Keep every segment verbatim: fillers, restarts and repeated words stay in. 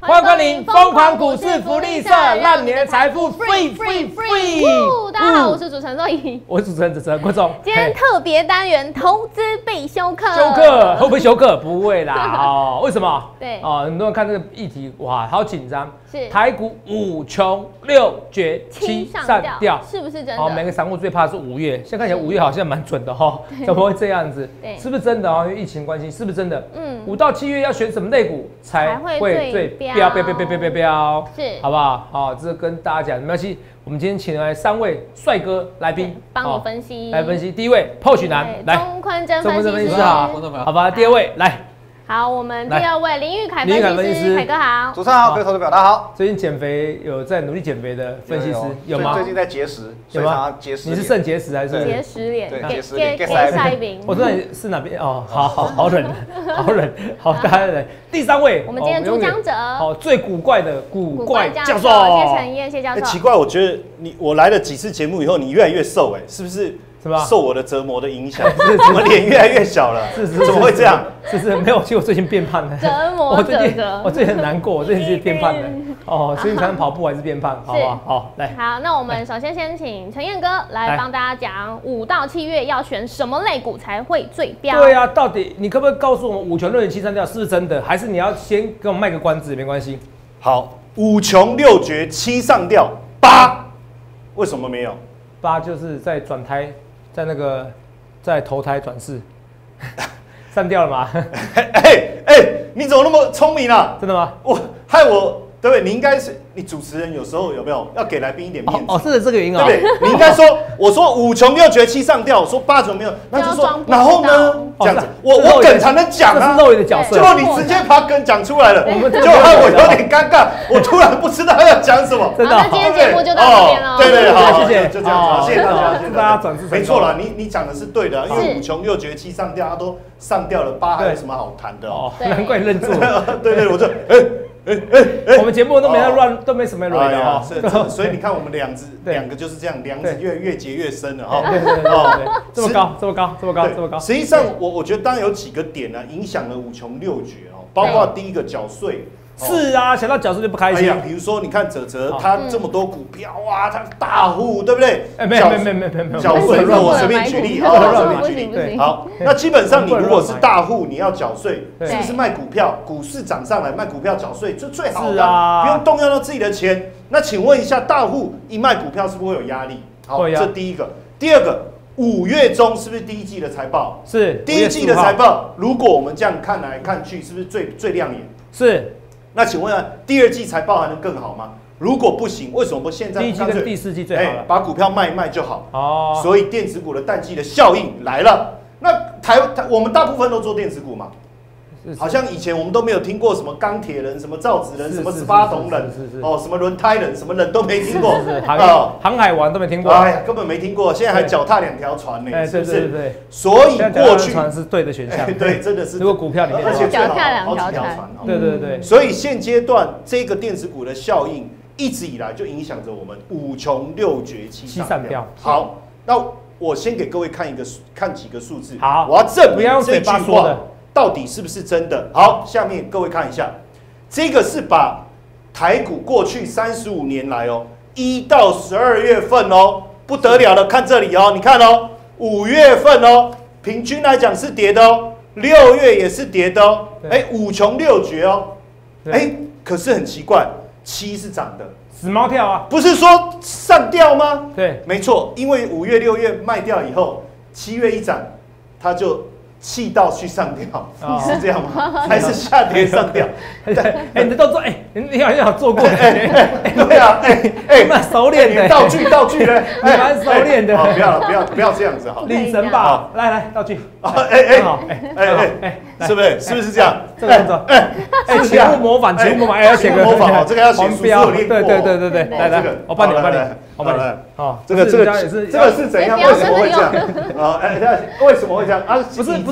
欢迎光临疯狂股市福利社，让你的财富 free free free。 大家好，我是主持人肉怡， 我是主持人主持人郭总。 今天特别单元投资必修课， 修课会不会修课？不会啦哦，为什么？ 对哦，很多人看这个议题，哇，好紧张。 是台股五穷六绝七上吊， 是不是真的？ 哦，每个散户最怕的是五月，现在看起来五月好像蛮准的哈，怎么会这样子？是不是真的哦？因为疫情关系，是不是真的？嗯，五到七月要选什么类股才会最飙飙飙飙飙飙飙？是，好不好？好，这跟大家讲没关系。我们今天请来三位帅哥来宾， 帮我分析， 来分析。第一位 P O S H 男，来， 钟坤真分析师好，好吧。第二位来。 好，我们第二位林玉凯分析师，凯哥好， 主持人好，各位投资表大家好。 最近减肥有在努力减肥的分析师有吗？ 最近在节食， 有吗？ 节食， 你是肾结石还是结石脸？ 对，结石脸，给塞饼。 我知道你是哪边哦，好好好冷，好冷，好大家来。第三位， 我们今天主讲者， 好最古怪的古怪教授谢承彦谢教授。 奇怪，我觉得你我来了几次节目以后，你越来越瘦，哎，是不是？是吧？受我的折磨的影响，是怎么脸越来越小了？是是，怎么会这样？ 是是，没有，其实我最近变胖了。 折磨者者，我最近很难过，我最近是变胖了。哦，最近常常跑步还是变胖，好不好？好，来。 好，那我们首先先请承彦哥来帮大家讲，五到七月要选什么类股才会最飙？ 对啊，到底你可不可以告诉我们五穷六绝七上吊是不是真的？还是你要先给我们卖个关子？没关系。 好，五穷六绝七上吊，八为什么没有？ 八就是在转胎。在那个在投胎转世，散掉了吗？ 哎哎哎，你怎么那么聪明啊？ 真的吗？ 我害我，对不对？你应该是你主持人，有时候有没有要给来宾一点面子？ 哦，是这个原因啊， 对不对？你应该说，我说五穷六绝七上吊，我说八怎么没有？那就说，然后呢？这样子，我我梗才能讲啊， 这是肉眼的角色。 结果你直接把梗讲出来了，就害我有点尴尬，我突然不知道要讲什么。 真的， 那今天节目就到这边了。 对对，好， 谢谢， 就这样子，谢谢大家， 祝大家转世成功。 没错了，你你讲的是对的，因为五穷六绝七上吊，它都上吊了，八还有什么好谈的哦？ 难怪认住了。 对对，我就哎。 哎哎哎，我们节目都没在乱，都没什么乱的啊，所以你看我们两只两个就是这样，梁子越越结越深了哈。 对对对，这么高，这么高，这么高，这么高。 实际上，我我觉得当然有几个点呢，影响了五穷六绝哦，包括第一个缴税。 是啊，想到缴税就不开心。 比如说，你看哲哲他这么多股票啊，他大户，对不对？ 哎，没有没有没有没有没有， 缴税，那我随便举例啊，随便举例。好，那基本上你如果是大户，你要缴税，是不是卖股票？股市涨上来卖股票缴税就最好的，不用动用到自己的钱。那请问一下，大户一卖股票是不是会有压力？好，这第一个。第二个，五月中是不是第一季的财报？ 是第一季的财报。如果我们这样看来看去，是不是最最亮眼？ 是。 那请问啊，第二季财报还能更好吗？如果不行，为什么不现在第一季跟第四季最好了？ 把股票卖一卖就好。 哦， 所以电子股的淡季的效应来了。那台台我们大部分都做电子股嘛，好像以前我们都没有听过什么钢铁人、什么造纸人、什么十八铜人，哦，什么轮胎人，什么人都没听过。 航航海王都没听过。 哎呀，根本没听过。现在还脚踏两条船呢，是不是？ 对对。 所以过去船是对的选项。 对，真的是。 如果股票里面， 而且脚踏两条船。 对对对。 所以现阶段这个电子股的效应一直以来就影响着我们五穷六绝七上吊。好，那我先给各位看一个看几个数字。 好， 我要证明这句话到底是不是真的。好，下面各位看一下，这个是把台股过去三十五年来哦，一到十二月份哦，不得了了，看这里哦，你看哦，五月份哦，平均来讲是跌的哦，六月也是跌的哦，哎，五穷六绝哦，哎，可是很奇怪，七是涨的。 死猫跳啊！ 不是说上吊吗？ 对， 没错，因为五月、六月卖掉以后，七月一涨，它就气到去上吊，哦、是这样吗？还是下跌上吊？ 对，哎，你的动作，哎，你好像有做过， 对啊，哎哎， 蛮熟练的， 道具道具呢， 你蛮熟练的。 好，不要不要不要这样子哈， 领神吧，来来道具， 哎哎哎哎哎，是不是是不是这样？ 这个动作，哎哎，全部模仿，全部模仿，哎，要写个模仿，这个要写黄标，对对对对对，来来，我帮你，我帮你，我帮你，哦， 这个这个也是，这个是怎样？为什么会这样？啊，哎，为什么会这样啊？ 不是不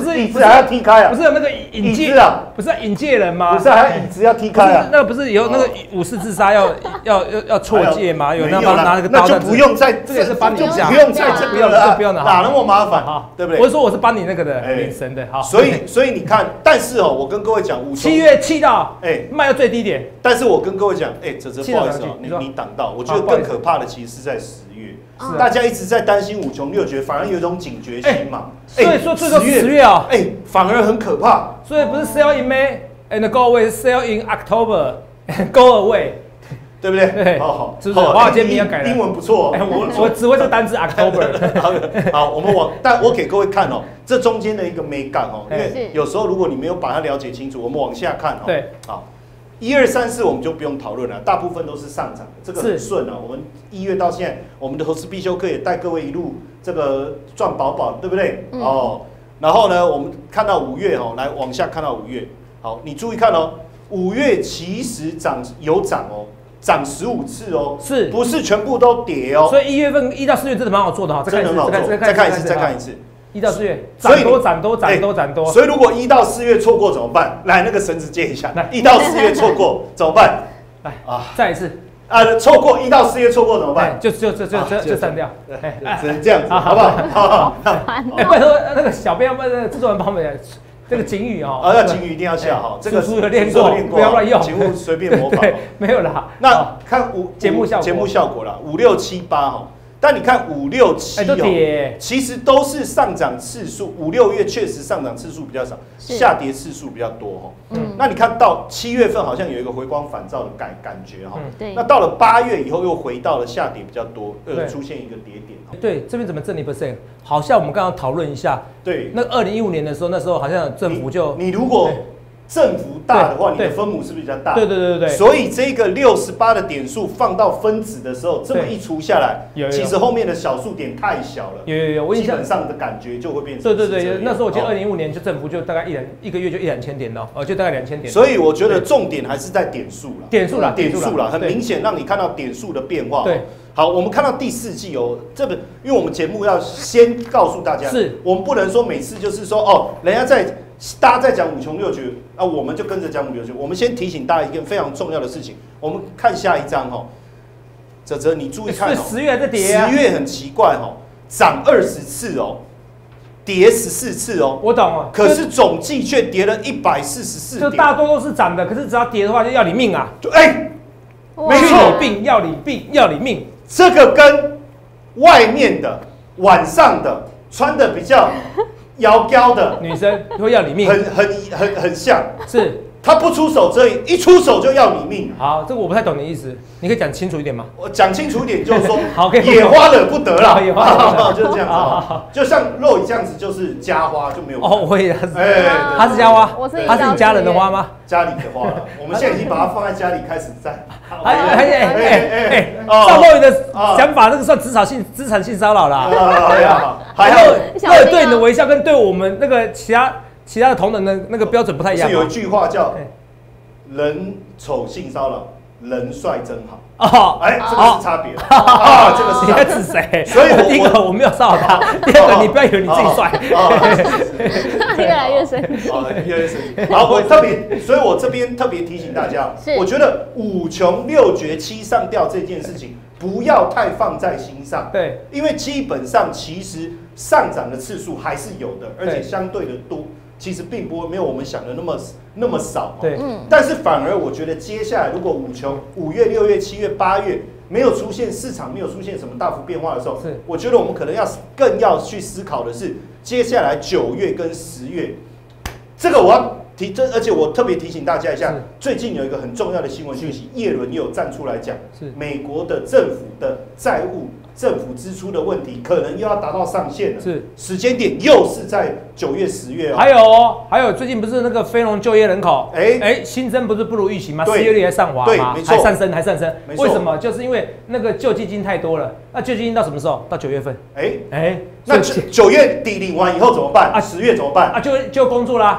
是椅子还要踢开啊？ 不是有那个引介啊？ 不是引介人吗？ 不是，还椅子要踢开啊？ 那个不是有那个武士自杀要要要要错戒吗？有那帮拿那个刀，那就不用再， 这也是帮你讲， 不用再这不用了，不用了， 哪那么麻烦，对不对？ 我是说我是帮你那个的领神的，好。 所以所以你看，但是哦，我跟各位讲，五七月气到哎卖到最低点， 但是我跟各位讲，哎，这这不好意思哦，你你挡到，我觉得更可怕的其实是在十月。大家一直在担心五穷六绝，反而有一种警觉心嘛。 所以说，最多十月啊， 哎，反而很可怕。 所以不是 sell in May and go away， sell in October and go away， 对不对？ 对， 好好， 是不是？华尔街名要改了， 英文不错。 我我只会这单字 October。 好，我们往，但我给各位看哦，这中间的一个美感哦，因为有时候如果你没有把它了解清楚，我们往下看哦。 对， 好。一二三四我们就不用讨论了，大部分都是上涨的，这个很顺啊。我们一月到现在，我们的投资必修课也带各位一路这个赚饱饱，对不对？嗯、哦，然后呢，我们看到五月哦，来往下看到五月，好，你注意看哦，五月其实涨有涨哦，涨十五次哦， 是不是全部都跌哦？ 所以一月份一到四月真的蛮好做的哈， 真的很好做，再看一次，再看一次。 一到四月，涨多涨多涨多涨多， 所以如果一到四月错过怎么办？来，那个绳子接一下。来，一到四月错过怎么办？ 来啊，再一次啊，错过一到四月错过怎么办？ 就就就就就就删掉， 只能这样子，好不好？好好好。 哎，拜托那个小编，那个制作人帮我们这个警语哦， 啊，要警语一定要下哈，这个书有练过，不要乱用， 请勿随便模仿。 没有啦， 那看五节目效果， 节目效果啦，五六七八哈。但你看五六七哦，其实都是上涨次数，五六月确实上涨次数比较少，下跌次数比较多哈。嗯，那你看到七月份好像有一个回光返照的感感觉哈。对。那到了八月以后又回到了下跌比较多，又出现一个跌点。 对，这边怎么挣你 percent？ 好像我们刚刚讨论一下， 对， 那二零一五年的时候，那时候好像政府就你如果。振幅大的话，你的分母是不是比较大？ 对对对对。 所以这个六十八的点数放到分子的时候，这么一除下来，其实后面的小数点太小了。 有有有，我印象基本上的感觉就会变成。 对对对，那时候我记得二零一五年就政府就大概一两一个月就一两千点了，哦，就大概两千点。 所以我觉得重点还是在点数了， 点数啦， 点数啦，很明显让你看到点数的变化。 对。 好，我们看到第四季哦，这个因为我们节目要先告诉大家， 是我们不能说每次就是说哦，人家在大家在讲五穷六绝啊，我们就跟着讲五穷六绝。我们先提醒大家一件非常重要的事情，我们看下一张哦，哲哲你注意看哦， 十月在跌， 十月很奇怪哦，涨二十次哦，跌十四次哦， 我懂了， 可是总计却跌了一百四十四点， 就大多都是涨的，可是只要跌的话就要你命啊， 就哎，没错， 病要你病要你命。 这个跟外面的晚上的穿的比较妖娇的女生会要你命， 很很很很像， 是她不出手这一出手就要你命。 好，这个我不太懂你意思，你可以讲清楚一点吗？ 我讲清楚一点就是说， 好， 野花惹不得了， 野花惹就是这样子，就像肉这样子，就是家花就没有。 哦，我也是， 哎， 他是家花， 我是他是你家人的花吗？ 家里的花了，我们现在已经把它放在家里开始在。 哎哎哎哎哎，赵若雨的想法，那个算职场性资产性骚扰啦。 哎呀， 还有若雨对你的微笑跟对我们那个其他其他的同仁的那个标准不太一样。 是有一句话叫“人丑性骚扰，人帅真好”。 哦， 哎，这个是差别啊，这个是。 你在指谁？ 所以第一个我没有骚扰他，第二个你不要以为你自己帅。 越来越深。 好，越来越深。好，我特别，所以我这边特别提醒大家，我觉得五穷六绝七上吊这件事情不要太放在心上。 对， 因为基本上其实上涨的次数还是有的，而且相对的多。其实并不会没有我们想的那么那么少， 对， 但是反而我觉得接下来如果五穷五月、六月、七月、八月没有出现市场没有出现什么大幅变化的时候，是我觉得我们可能要更要去思考的是接下来九月跟十月，这个我要提，这而且我特别提醒大家一下，最近有一个很重要的新闻讯息，叶伦也有站出来讲，是美国的政府的债务。政府支出的问题可能又要达到上限了，是时间点又是在九月、十月哦。 还有哦，还有最近不是那个非农就业人口，哎哎，新增不是不如预期吗？失业率还上滑吗？还上升，还上升。为什么？就是因为那个救济金太多了。那救济金到什么时候？到九月份。哎哎， 那九九月底领完以后怎么办？啊，十月怎么办？ 啊，就就工作啦。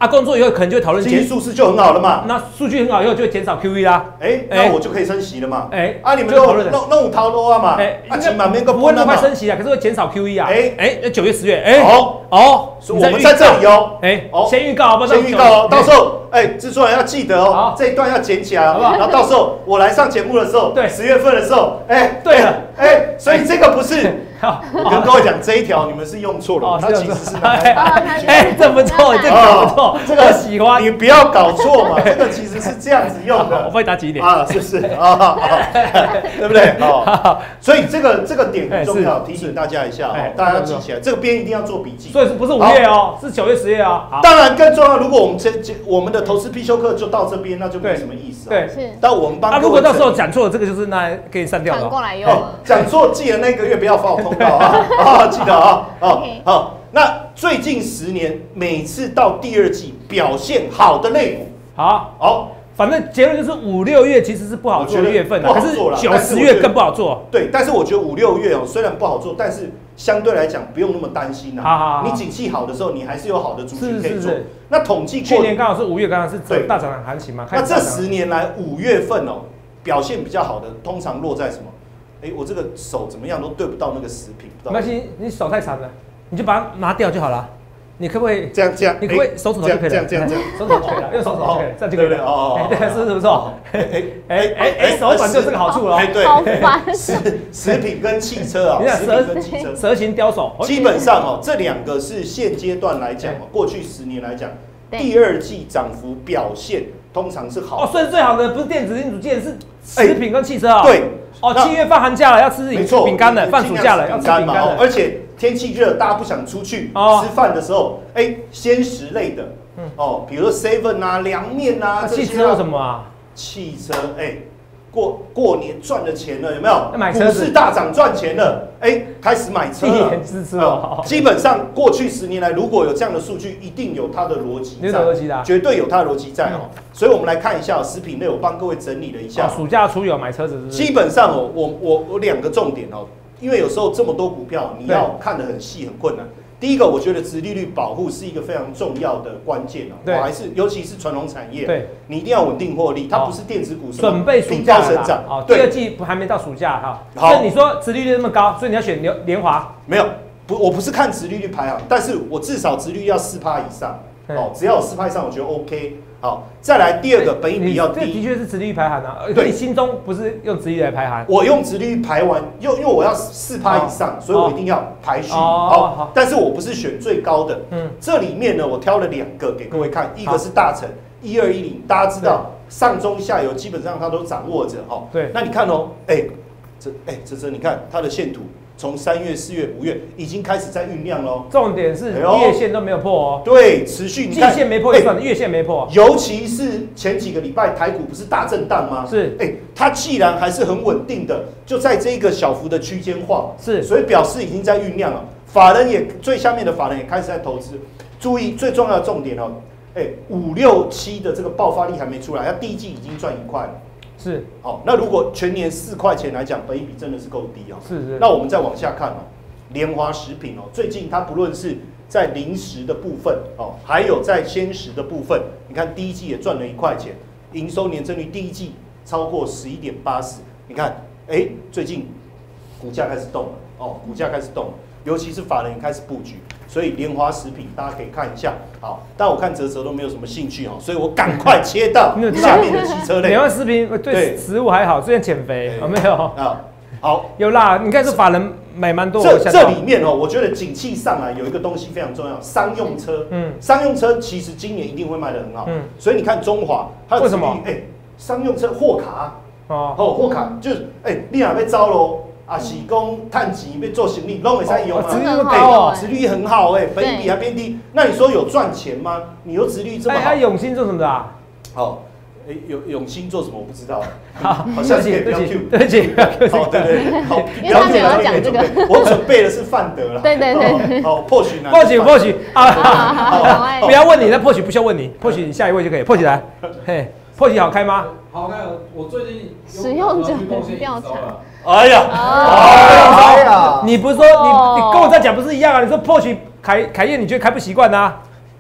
啊，工作以后可能就会讨论经济数字就很好了嘛。 那数据很好以后就会减少 Q E 啦。 哎，那我就可以升息了嘛。哎，啊，你们都弄弄五套多啊嘛。哎，啊，起码没个不会那么快升息啊，可是会减少 Q E 啊。哎哎，那九月十月，哎， 好哦， 我们在这里哦。 哎，哦，先预告好不好？ 先预告哦，到时候哎，制作人要记得哦，这一段要剪起来，好不好？然后到时候我来上节目的时候，对，十月份的时候，哎， 对了， 哎，所以这个不是。我跟各位讲，这一条你们是用错了，它其实是哎，这不错，这个不错，这个喜欢。 你不要搞错嘛，这个其实是这样子用的。 我帮你打几点啊？是不是啊？对不对？哦，所以这个这个点很重要，提醒大家一下哦，大家要记起来，这个边一定要做笔记。 所以不是五月哦，是九月、十月哦。 当然更重要，如果我们这这我们的投资必修课就到这边，那就没什么意思。 对， 是。 但我们帮。 啊，如果到时候讲错了，这个就是那给你删掉了。 反过来用。 讲错记得那个月不要发我通告啊。啊，记得啊，好，好。那最近十年，每次到第二季表现好的类股， 好，好，反正结论就是五六月其实是不好做的月份啊，可是九十月更不好做。 对，但是我觉得五六月哦，虽然不好做，但是相对来讲不用那么担心啊。你景气好的时候，你还是有好的族群可以做。那统计去年刚好是五月，刚好是大涨行情嘛。 那这十年来五月份哦，表现比较好的，通常落在什么？哎，我这个手怎么样都对不到那个食品。 没关系，你手太长了，你就把它拿掉就好了。你可不可以这样这样？ 你可不可以手指头就可以了？ 这样这样这样， 手指头可以了，用手指头可以，这样就可以了。哦，对，是不是不错？哎哎哎哎，手短就有这个好处了。哎， 对，食食品跟汽车啊，食品跟汽车， 蛇形刁手。 基本上哦，这两个是现阶段来讲哦，过去十年来讲，第二季涨幅表现通常是好。 哦，所以最好的不是电子零组件，是食品跟汽车啊。 对。 哦，七月放寒假了，要吃饼干了；放暑假了，要吃饼干了。 而且天气热，大家不想出去吃饭的时候，哎，鲜食类的，哦，比如说 seven 啊、凉面啊， 汽车有什么啊？ 汽车，哎，过过年赚了钱了，有没有？ 买车子， 股市大涨赚钱了，哎，开始买车了。 支持哦。 基本上过去十年来，如果有这样的数据，一定有它的逻辑在， 逻辑的， 绝对有它的逻辑在哦。所以我们来看一下食品类，我帮各位整理了一下。 暑假出游买车子， 基本上哦，我我我两个重点哦，因为有时候这么多股票，你要看得很细很困难。第一个，我觉得殖利率保护是一个非常重要的关键哦，我还是尤其是传统产业，对，你一定要稳定获利，它不是电子股， 准备暑假成长。哦，第二季还没到暑假哈。好，你说殖利率那么高，所以你要选联联华？ 没有，不，我不是看殖利率排行，但是我至少殖利率要四趴以上，哦，只要有四趴以上，我觉得 OK。好，再来第二个，本益比要低， 这的确是殖利率排行啊。对，你心中不是用殖利率来排行？ 我用殖利率排完，因因为我要四趴以上，所以我一定要排序。好，但是我不是选最高的。嗯，这里面呢，我挑了两个给各位看，一个是大成一二一零，大家知道上中下游基本上它都掌握着。哦，对，那你看哦，哎，这哎这这，你看它的线图。从三月、四月、五月已经开始在酝酿喽。 重点是月线都没有破哦。 对，持续。 季线没破就算了，月线没破。 尤其是前几个礼拜台股不是大震荡吗？是。哎，它既然还是很稳定的，就在这一个小幅的区间晃。是。所以表示已经在酝酿了。法人也最下面的法人也开始在投资。注意最重要的重点哦，哎，五六七的这个爆发力还没出来，它第一季已经赚一块了。是，好，那如果全年四块钱来讲，本益比真的是够低哦。是是。那我们再往下看哦，联华食品哦，最近它不论是在零食的部分哦，还有在鲜食的部分，你看第一季也赚了一块钱，营收年增率第一季超过十一点八四。你看，哎，最近股价开始动了哦，股价开始动了，尤其是法人也开始布局。所以联华食品大家可以看一下，好，但我看泽泽都没有什么兴趣哦，所以我赶快切到下面的汽车类。 联华食品对食物还好，最近减肥有没有？啊， 好， 有啦，你看是法人买蛮多。 这这里面哦，我觉得景气上来有一个东西非常重要，商用车。嗯，商用车其实今年一定会卖得很好。嗯，所以你看中华，它为什么？ 哎，商用车货卡哦，哦，货卡就是哎，你哪被招喽？啊，是讲碳钱要做生意，拢会使用啊， 殖利率高哦， 殖利率很好哎，本益比还偏低，那你说有赚钱吗？你又殖利率这么好， 哎，永兴做什么的啊？ 好，哎，永永兴做什么我不知道， 好， 好像是可以不要 Q， 对不起，不要 Q， 好，对对，好， 因为他没有讲这个， 我准备的是范德啦， 对对对， 好，或许呢， 或许或许啊，不要问你，那或许不需要问你，或许你下一位就可以，或许来，嘿，或许好开吗？ 好开，我最近使用者调查。 哎呀， 哎呀，你不是说你你跟我在讲不是一样啊？你说或许凯凯燕你觉得开不习惯呐？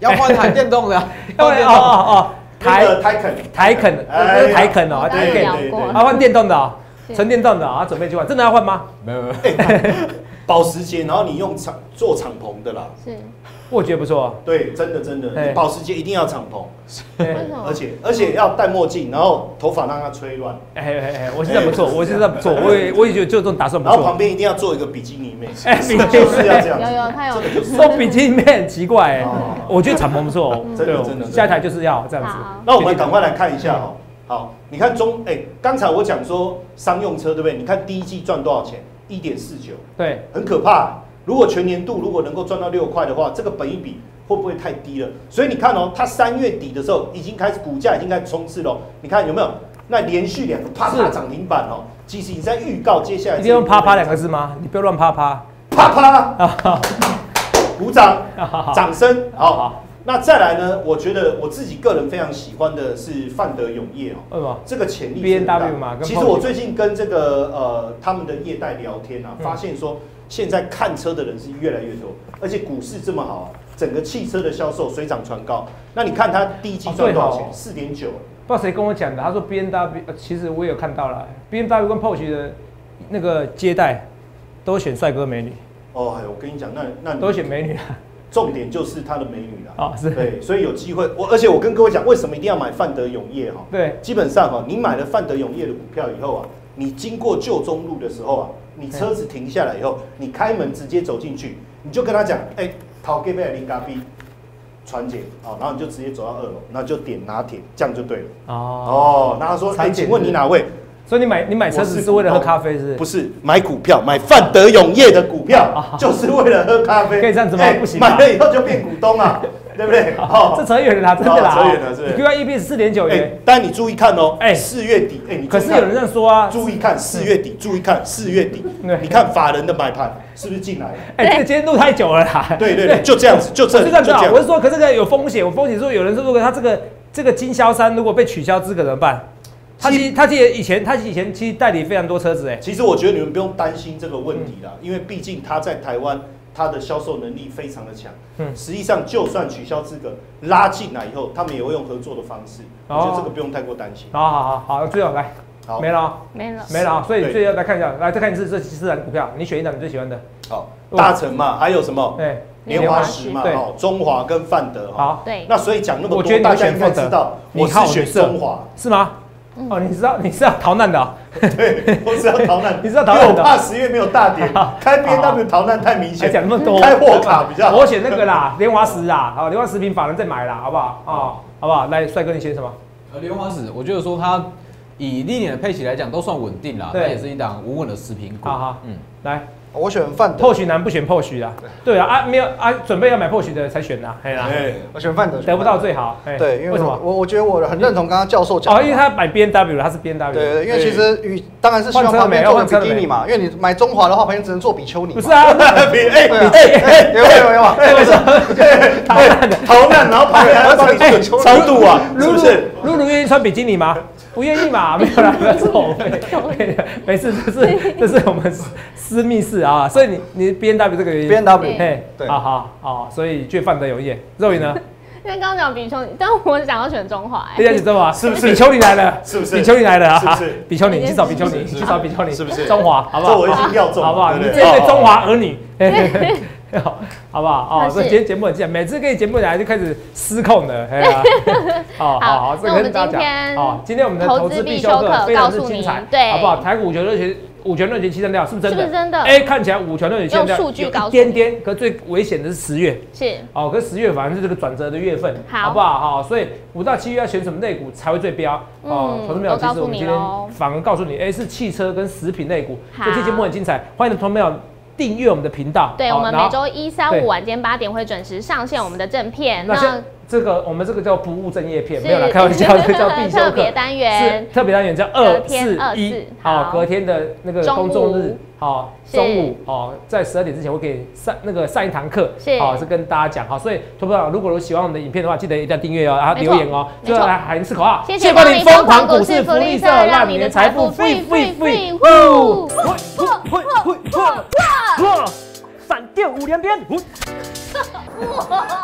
要换台电动的， 要换哦哦哦， 台台肯台肯，这是台肯哦，台肯，啊换电动的哦，纯电动的啊，准备去换，真的要换吗？ 没有没有， 保时捷，然后你用敞做敞篷的啦， 是， 我觉得不错。 对，真的真的，保时捷一定要敞篷， 为什么？ 而且而且要戴墨镜，然后头发让它吹乱。 哎哎哎，我觉得不错，我觉得不错，我也我也觉得就这种打算不错。 然后旁边一定要做一个比基尼妹， 哎，比基尼就是要这样， 有有他有说比基尼妹很奇怪哎，我觉得敞篷不错哦， 真的真的， 下一台就是要这样子。 那我们赶快来看一下哈，好，你看中哎，刚才我讲说商用车对不对？你看第一季赚多少钱？一点四九， 对， 很可怕。如果全年度如果能够赚到六块的话，这个本益比会不会太低了？所以你看哦，它三月底的时候已经开始股价已经开始冲刺了，你看有没有？那连续两个啪啪涨停板哦，其实你在预告接下来。 一定用啪啪两个字吗？你不要乱啪啪。 啪啪，鼓掌，掌声，好。那再来呢？我觉得我自己个人非常喜欢的是范德永业哦， 为什么？ 这个潜力 B N W 嘛， 其实我最近跟这个呃他们的业代聊天啊，发现说现在看车的人是越来越多，而且股市这么好啊，整个汽车的销售水涨船高。那你看它第一季赚多少钱？四点九。 不知道谁跟我讲的，他说 B N W， 其实我也有看到了 ，B N W 跟 Porsche 的那个接待都选帅哥美女。 哦，我跟你讲，那那都选美女啊。 重点就是她的美女啦， 哦，是， 对，所以有机会，我而且我跟各位讲，为什么一定要买范德永业哈？ 对， 基本上哈，你买了范德永业的股票以后啊，你经过旧中路的时候啊，你车子停下来以后，你开门直接走进去，你就跟他讲，哎、欸，陶给贝林咖啡传简，哦，然后你就直接走到二楼，然后就点拿铁，这样就对了。哦，哦，然后他说，哎、欸，请问你哪位？ 所以你买你买车子是为了喝咖啡，是不是？ 不是买股票，买范德永业的股票，就是为了喝咖啡。 可以这样子吗？不行， 买了以后就变股东啊，对不对？ 哦，这扯远了啦，真的啦， 扯远了，是。 你 Q I E P S 四点九元， 但你注意看哦，哎，四月底，哎，你可是有人这样说啊， 注意看四月底，注意看四月底，你看法人的买盘是不是进来了？ 哎，这个今天录太久了啦。 对对对，就这样子，就这， 就这样。我是说，可这个有风险，有风险说有人说，如果他这个这个经销商如果被取消资格怎么办？他其实他其实以前他以前其实代理非常多车子哎， 其实我觉得你们不用担心这个问题啦，因为毕竟他在台湾他的销售能力非常的强，嗯，实际上就算取消资格拉进来以后，他们也会用合作的方式，我觉得这个不用太过担心。 好好好好，最后来，好没了没了没了，所以最后来看一下，来再看一次这四档股票，你选一档你最喜欢的。 好，大成嘛，还有什么？ 对。 莲花石嘛，哦，中华跟范德， 好， 对， 那所以讲那么多，大家应该知道，我是选中华， 是吗？哦，你知道你是要逃难的， 对，我是要逃难， 你是要逃难的， 因为我怕十月没有大跌，开 B N W 逃难太明显， 讲那么多， 开货卡比较好， 我选那个啦，莲花石啦，好，莲花石品法人再买啦，好不好？啊，好不好？来，帅哥你选什么？ 呃，莲花石，我觉得说它以历年的配息来讲都算稳定啦，它也是一档稳稳的食品股。 好好，嗯，来。 我选范德 ，Porsche 男不选 Porsche 啦，对啊啊没有啊，准备要买 Porsche 的才选啦，嘿啦， 我选范德， 得不到最好， 对，因为什么？我我觉得我很认同刚刚教授讲， 哦，因为他买 B N W 他是 B N W， 对对，因为其实与当然是希望旁边做比基尼嘛，因为你买中华的话，旁边只能做比丘尼， 不是啊， 比哎哎哎，有有有啊， 为什么逃难的逃难，然后旁边还要帮你做超度啊，是不是？ 露露愿意穿比基尼吗？不愿意嘛，没有啦，不要走，没事，这是这是我们私密事啊，所以你你 B N W 这个原因 ，B N W， 嘿，好好好，所以就范德永业，肉眼呢？ 因为刚刚讲比丘尼，但我想要选中华， 哎，选中华是不是？ 比丘尼来了， 是不是？ 比丘尼来了啊， 是不是？ 比丘尼，你去找比丘尼，去找比丘尼， 是不是？ 中华，好不好？ 这我已经料中， 好不好？你这对中华儿女。好不好？哦，所以今天节目很精彩，每次跟节目来就开始失控了，哎呀，好好好，这个跟大家讲，哦，今天我们的投资必修课非常之精彩，对，好不好？台股五权六权，五权六权七成掉，是不是真的？是不是真的？哎，看起来五权六权七成掉， 用数据告诉一点点，可最危险的是十月， 是， 哦，可是十月反正是这个转折的月份，好不好？好，所以五到七月要选什么类股才会最标？哦，投资朋友，其实我们今天反而告诉你，哎，是汽车跟食品类股，这期节目很精彩，欢迎投资朋友订阅我们的频道， 对，我们每周一、三、五晚间八点会准时上线我们的正片。 那这个我们这个叫不务正业片，没有啦，开玩笑，这个叫必修课。 特别单元是特别单元叫二四一，好，隔天的那个公众日，好，中午哦，在十二点之前会给上那个上一堂课，好，是跟大家讲，好，所以投资者如果有喜欢我们的影片的话，记得一定要订阅哦，然后留言哦，最后来喊一次口号， 谢谢光临疯狂股市福利社，让你的财富 free free free， 呼， 破破破破破，闪电五连鞭，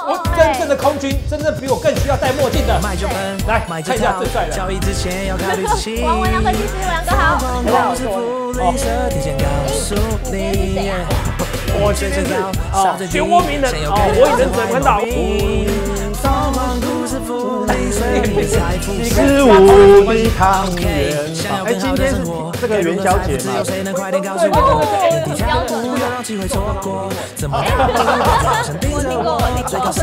我真正的空军，真正比我更需要戴墨镜的。来看一下最帅的。 王文良分析师，文良哥好。 大家好，我我今天是啊，漩涡鸣人啊，火影忍者看到。 你是无敌汤圆。哎，今天是这个元宵节嘛？ 对对对对，标准。我听过，我听过。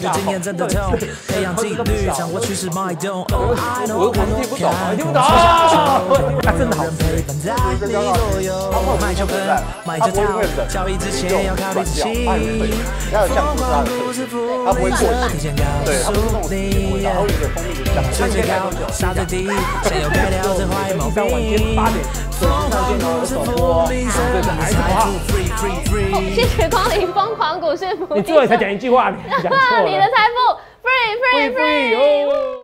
我我听不懂，我听不懂。他真的好吃。 卖就笨，他不会为了交易之前要考虑仔细。要有酱汁它的特色，它不会过期。对，它不是那种味道，然后有点蜂蜜的香。看起来杀最低，先有改掉这坏毛病。晚间八点，手机上电脑的首播，对的，还是不好。 谢谢光临疯狂股市福利。 你最后才讲一句话，你讲错了。 你的财富 free free free。